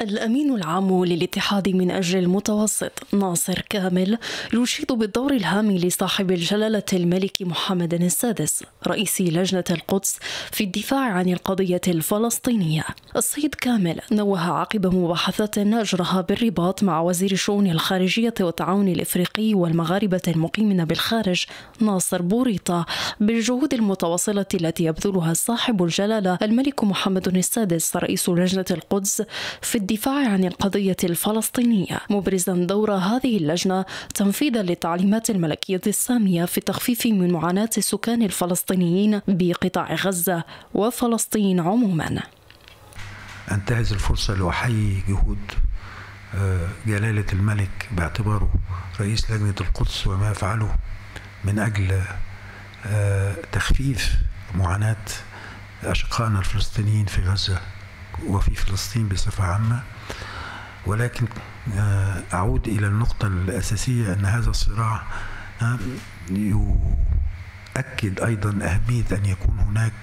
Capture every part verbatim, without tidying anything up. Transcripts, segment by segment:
الأمين العام للاتحاد من أجل المتوسط ناصر كامل يشيد بالدور الهام لصاحب الجلالة الملك محمد السادس رئيس لجنة القدس في الدفاع عن القضية الفلسطينية. السيد كامل نوه عقب مباحثات أجرها بالرباط مع وزير الشؤون الخارجية والتعاون الإفريقي والمغاربة المقيمين بالخارج ناصر بوريطة بالجهود المتواصلة التي يبذلها صاحب الجلالة الملك محمد السادس رئيس لجنة القدس في الدفاع عن القضية الفلسطينية، مبرزا دور هذه اللجنة تنفيذا للتعليمات الملكية السامية في التخفيف من معاناة السكان الفلسطينيين بقطاع غزة وفلسطين عموما. أنتهز الفرصة لأحيي جهود جلالة الملك باعتباره رئيس لجنة القدس وما يفعله من أجل تخفيف معاناة أشقائنا الفلسطينيين في غزة وفي فلسطين بصفة عامة. ولكن أعود إلى النقطة الأساسية أن هذا الصراع يؤكد أيضا أهمية أن يكون هناك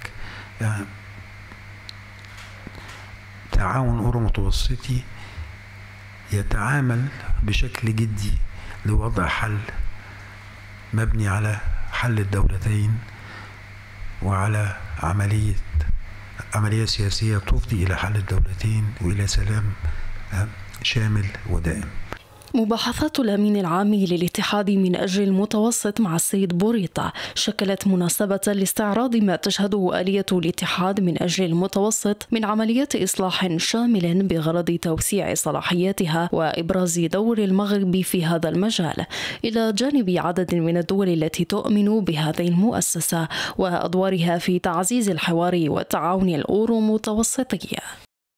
تعاون أورو متوسطي يتعامل بشكل جدي لوضع حل مبني على حل الدولتين وعلى عملية عملية سياسية تفضي إلى حل الدولتين وإلى سلام شامل ودائم. مباحثات الأمين العام للاتحاد من أجل المتوسط مع السيد بوريطة شكلت مناسبة لاستعراض ما تشهده آلية الاتحاد من أجل المتوسط من عمليات إصلاح شامل بغرض توسيع صلاحياتها وإبراز دور المغرب في هذا المجال، إلى جانب عدد من الدول التي تؤمن بهذه المؤسسة وأدوارها في تعزيز الحوار والتعاون الأورو متوسطي.